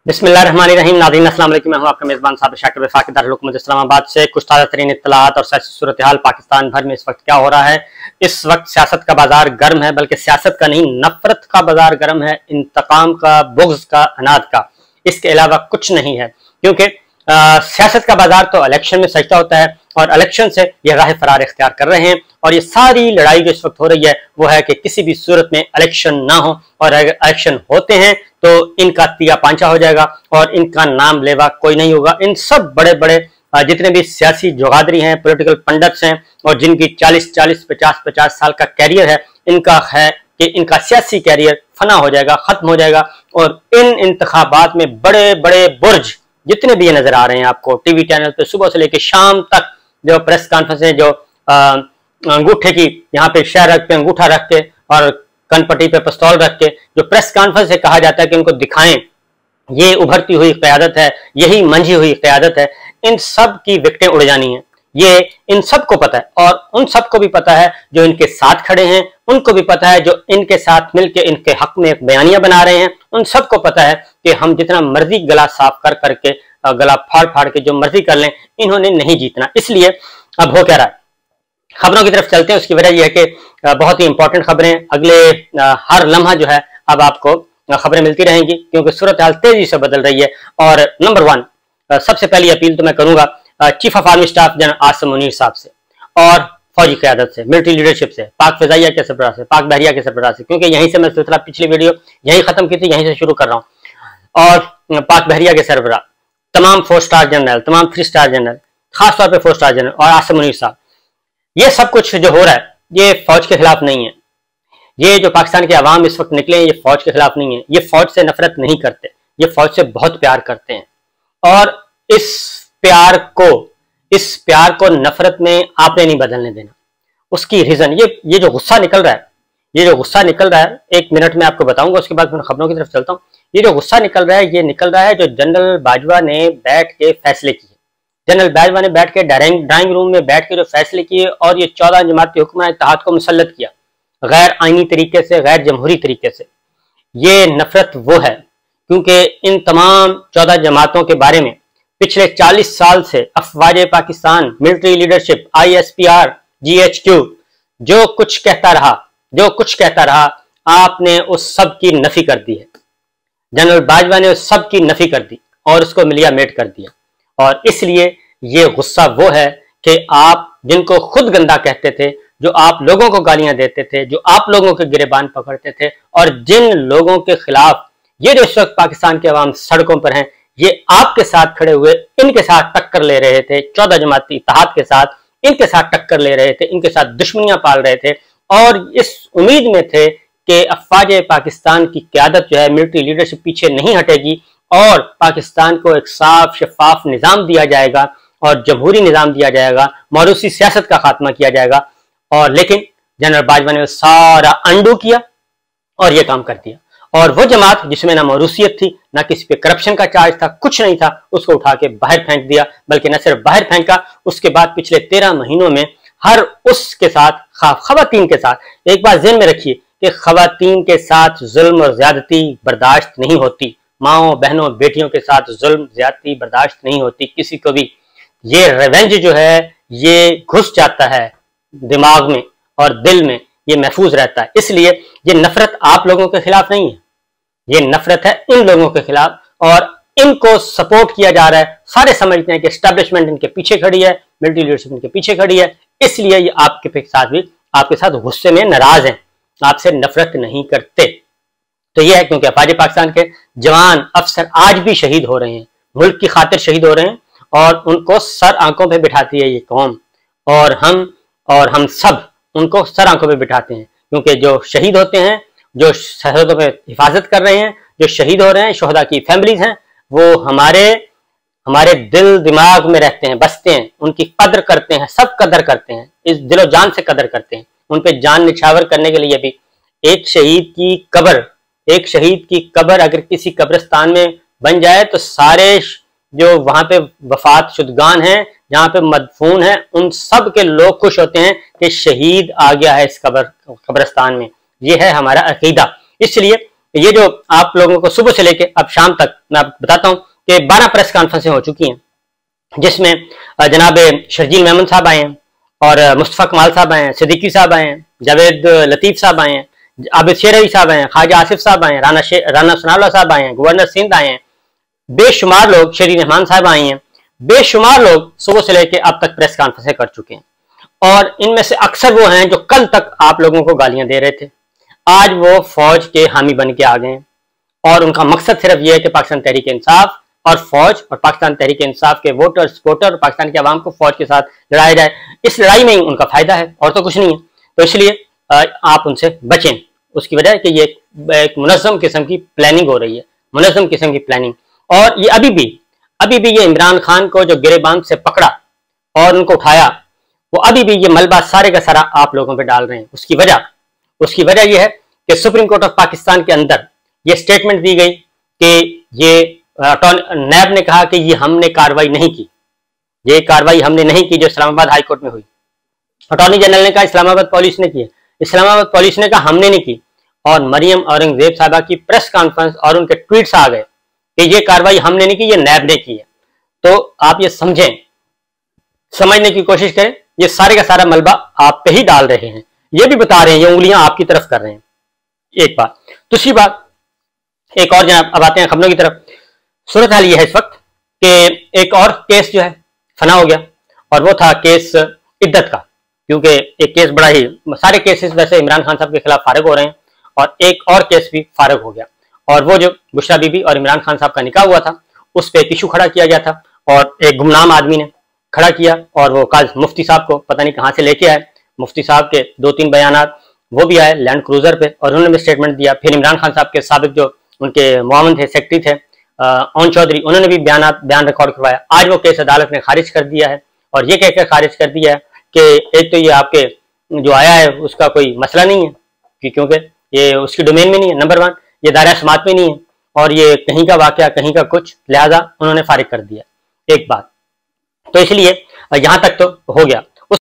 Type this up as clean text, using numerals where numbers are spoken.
बिस्मिल्लाहिर्रहमानिर्रहीम। नाज़रीन अस्सलाम वालेकुम। मैं हूं आपका मेज़बान साबिर शाकिर वफाकी दारुल इस्लामाबाद से। कुछ ताज़ा तरीन इत्तलात और सियासी सूरत हाल पाकिस्तान भर में इस वक्त क्या हो रहा है। इस वक्त सियासत का बाजार गर्म है, बल्कि सियासत का नहीं, नफरत का बाजार गर्म है, इंतकाम का, बुग़्ज़ का, अनाद का। इसके अलावा कुछ नहीं है, क्योंकि सियासत का बाजार तो इलेक्शन में सजता होता है और इलेक्शन से ये राह फरार इख्तियार कर रहे हैं। और ये सारी लड़ाई जो इस वक्त हो रही है वो है कि किसी भी सूरत में इलेक्शन ना हो, और अगर इलेक्शन होते हैं तो इनका तिया पांचा हो जाएगा और इनका नाम लेवा कोई नहीं होगा। इन सब बड़े बड़े जितने भी सियासी जुगादरी हैं, पॉलिटिकल पंडित्स हैं, और जिनकी 40-40, 50-50 साल का कैरियर है, इनका है कि इनका सियासी कैरियर फना हो जाएगा, खत्म हो जाएगा। और इन इंतखाबात में बड़े बड़े बुर्ज जितने भी ये नजर आ रहे हैं आपको टीवी चैनल पे, सुबह से लेकर शाम तक जो प्रेस कॉन्फ्रेंस है, जो अंगूठे की यहाँ पे शहर रख के, अंगूठा रख के और कनपट्टी पे पिस्तौल रख के जो प्रेस कॉन्फ्रेंस से कहा जाता है कि उनको दिखाएं ये उभरती हुई क़यादत है, यही मंझी हुई क़यादत है, इन सब की विकटें उड़ जानी है। ये इन सब को पता है, और उन सब को भी पता है जो इनके साथ खड़े हैं, उनको भी पता है जो इनके साथ मिलकर इनके हक में एक बयानियां बना रहे हैं। उन सबको पता है कि हम जितना मर्जी गला साफ कर करके, गला फाड़ फाड़ के जो मर्जी कर लें, इन्होंने नहीं जीतना। इसलिए अब हो क्या रहा है, खबरों की तरफ चलते हैं। उसकी वजह यह है कि बहुत ही इंपॉर्टेंट खबरें अगले हर लम्हा जो है अब आपको खबरें मिलती रहेंगी, क्योंकि सूरत हाल तेजी से बदल रही है। और नंबर 1 सबसे पहली अपील तो मैं करूंगा chief of army staff general Asim Munir साहब से और फौजी क़यादत से, मिलिट्री लीडरशिप से, पाक फ़िज़ाइया के सरबराह से, पाक बहरिया के सरबराह से, क्योंकि यहीं से मैं सिलसिला पिछली वीडियो यहीं खत्म की थी, यहीं से शुरू कर रहा हूँ। और पाक बहरिया के सरबराह, तमाम 4 स्टार जनरल, तमाम 3 स्टार जनरल, खासतौर पर 4 स्टार जनरल और आसिम मुनीर साहब, ये सब कुछ जो हो रहा है ये फौज के खिलाफ नहीं है। ये जो पाकिस्तान के अवाम इस वक्त निकले हैं, ये फौज के खिलाफ नहीं है। ये फौज से नफरत नहीं करते, ये फौज से बहुत प्यार करते हैं। और इस प्यार को नफरत में आपने नहीं बदलने देना। उसकी रीजन ये जो गुस्सा निकल रहा है, ये जो गुस्सा निकल रहा है, 1 मिनट में आपको बताऊंगा, उसके बाद मैं खबरों की तरफ चलता हूँ। ये जो गुस्सा निकल रहा है, ये निकल रहा है जो जनरल बाजवा ने बैठ के फैसले किए। जनरल बाजवा ने बैठ के ड्राइंग रूम में बैठ के जो फैसले किए और ये 14 जमाती हुक्मरान इत्तेहाद को मुसल्लत किया गैर आईनी तरीके से, गैर जमहूरी तरीके से। ये नफरत वो है क्योंकि इन तमाम 14 जमातों के बारे में पिछले 40 साल से अफवाज Pakistan, military leadership, ISPR, GHQ जो कुछ कहता रहा, आपने उस सब की नफी कर दी है। जनरल बाजवा ने उस सब की नफी कर दी और उसको मिलिया मेट कर दिया। और इसलिए ये गुस्सा वो है कि आप जिनको खुद गंदा कहते थे, जो आप लोगों को गालियां देते थे, जो आप लोगों के गिरेबान पकड़ते थे, और जिन लोगों के खिलाफ ये जो इस वक्त पाकिस्तान के अवाम सड़कों पर हैं, ये आपके साथ खड़े हुए इनके साथ टक्कर ले रहे थे, 14 जमाती इत्तेहाद के साथ इनके साथ टक्कर ले रहे थे, इनके साथ दुश्मनियां पाल रहे थे, और इस उम्मीद में थे कि अफवाज पाकिस्तान की क़यादत जो है, मिलिट्री लीडरशिप पीछे नहीं हटेगी और पाकिस्तान को एक साफ शफाफ निज़ाम दिया जाएगा और जमहूरी निज़ाम दिया जाएगा, मौरूसी सियासत का खात्मा किया जाएगा। और लेकिन जनरल बाजवा ने सारा अंडू किया और ये काम कर दिया। और वो जमात जिसमें ना मौरूसियत थी, ना किसी पे करप्शन का चार्ज था, कुछ नहीं था, उसको उठा के बाहर फेंक दिया। बल्कि न सिर्फ बाहर फेंका, उसके बाद पिछले 13 महीनों में हर उसके साथ, खवातीन के साथ, एक बात ज़हन में रखिए कि खवातीन के साथ जुल्म और ज्यादती बर्दाश्त नहीं होती। माओ, बहनों, बेटियों के साथ जुल्म, ज्यादती बर्दाश्त नहीं होती किसी को भी। ये रिवेंज जो है ये घुस जाता है दिमाग में और दिल में, ये महफूज रहता है। इसलिए ये नफरत आप लोगों के खिलाफ नहीं है, ये नफरत है इन लोगों के खिलाफ, और इनको सपोर्ट किया जा रहा है। सारे समझते हैं कि एस्टेब्लिशमेंट इनके पीछे खड़ी है, मिलिट्री लीडरशिप इनके पीछे खड़ी है, इसलिए ये आपके साथ गुस्से में नाराज हैं, आपसे नफरत नहीं करते। तो यह है क्योंकि अफवाज पाकिस्तान के जवान अफसर आज भी शहीद हो रहे हैं, मुल्क की खातिर शहीद हो रहे हैं, और उनको सर आंखों पे बिठाती है ये कौम, और हम सब उनको सर आंखों पे बिठाते हैं। क्योंकि जो शहीद होते हैं, जो सरहदों पे हिफाजत कर रहे हैं, जो शहीद हो रहे हैं, शोहदा की फैमिलीज हैं, वो हमारे दिल दिमाग में रहते हैं, बसते हैं, उनकी कदर करते हैं, सब कदर करते हैं, इस दिलो जान से कदर करते हैं। उन पे जान निछावर करने के लिए भी एक शहीद की कब्र अगर किसी कब्रिस्तान में बन जाए तो सारे जो वहां पे वफात शुदगान हैं, जहां पे मदफून है, उन सब के लोग खुश होते हैं कि शहीद आ गया है इस कब्रिस्तान में। ये है हमारा अकीदा। इसलिए ये जो आप लोगों को सुबह से लेके अब शाम तक मैं आपको बताता हूँ कि 12 प्रेस कॉन्फ्रेंसें हो चुकी हैं, जिसमें जनाब शर्जील मेमन साहब आए हैं और मुस्तफ़ा कमाल साहब आए हैं, सिद्दीकी साहब आए हैं, जावेद लतीफ़ साहब आए हैं, आबिद शेरवी साहब आए हैं, ख्वाजा आसिफ साहब आए हैं, राना सनाउल्लाह साहब आए हैं, गवर्नर सिंध आए हैं, बेशुमार लोग, शेरी रहमान साहब आए हैं, बेशुमार लोग सुबह से लेकर अब तक प्रेस कॉन्फ्रेंसें कर चुके हैं। और इनमें से अक्सर वो हैं जो कल तक आप लोगों को गालियां दे रहे थे, आज वो फौज के हामी बन के आ गए हैं और उनका मकसद सिर्फ ये है कि पाकिस्तान तहरीक इंसाफ और फौज और पाकिस्तान तहरीक इंसाफ के वोटर सपोर्टर और पाकिस्तान की आवाम को फौज के साथ लड़ाया जाए। इस लड़ाई में ही उनका फायदा है और तो कुछ नहीं है। तो इसलिए आप उनसे बचें। उसकी वजह है कि ये एक मुनज़्ज़म किस्म की प्लानिंग हो रही है, मुनज़्ज़म किस्म की प्लानिंग। और ये अभी भी ये इमरान खान को जो गिरेबान से पकड़ा और उनको उठाया, वो अभी भी ये मलबा सारे का सारा आप लोगों पे डाल रहे हैं। उसकी वजह यह है कि सुप्रीम कोर्ट ऑफ पाकिस्तान के अंदर ये स्टेटमेंट दी गई कि ये नैब ने कहा कि ये हमने कार्रवाई नहीं की, ये कार्रवाई हमने नहीं की जो इस्लामाबाद हाई कोर्ट में हुई। अटॉर्नी जनरल ने कहा इस्लामाबाद पुलिस ने की है, इस्लामाबाद पुलिस ने कहा हमने नहीं की। और मरियम औरंगजेब साहबा की प्रेस कॉन्फ्रेंस और उनके ट्वीट्स आ गए कि ये कार्रवाई हमने नहीं की, ये नैब ने की है। तो आप ये समझें, समझने की कोशिश करें, ये सारे का सारा मलबा आप पे ही डाल रहे हैं, ये भी बता रहे हैं, ये उंगलियां आपकी तरफ कर रहे हैं। एक बात। दूसरी बात, एक और जनाब अब आते हैं खबरों की तरफ। सूरत हाल ये है इस वक्त कि एक और केस जो है फना हो गया और वो था केस इद्दत का, क्योंकि एक केस बड़ा ही, सारे केसेस वैसे इमरान खान साहब के खिलाफ फारिग हो रहे हैं और एक और केस भी फारिग हो गया। और वो जो बुशरा बीबी और इमरान खान साहब का निकाह हुआ था उस पर एक इशू खड़ा किया गया था और एक गुमनाम आदमी ने खड़ा किया और वो कल मुफ्ती साहब को पता नहीं कहाँ से लेके आए। मुफ्ती साहब के 2-3 बयानात वो भी आए लैंड क्रूजर पे और उन्होंने भी स्टेटमेंट दिया। फिर इमरान खान साहब के साबिक जो उनके मुआवन थे, सेक्रेटरी थे ओन चौधरी, उन्होंने भी बयान रिकॉर्ड करवाया। आज वो केस अदालत ने खारिज कर दिया है और ये कहकर खारिज कर दिया है कि एक तो ये आपके जो आया है उसका कोई मसला नहीं है क्योंकि ये उसकी डोमेन में नहीं है, नंबर 1 ये दायरा समात में नहीं है और ये कहीं का वाकया कहीं का कुछ, लिहाजा उन्होंने फारिग कर दिया। एक बात तो इसलिए यहां तक तो हो गया।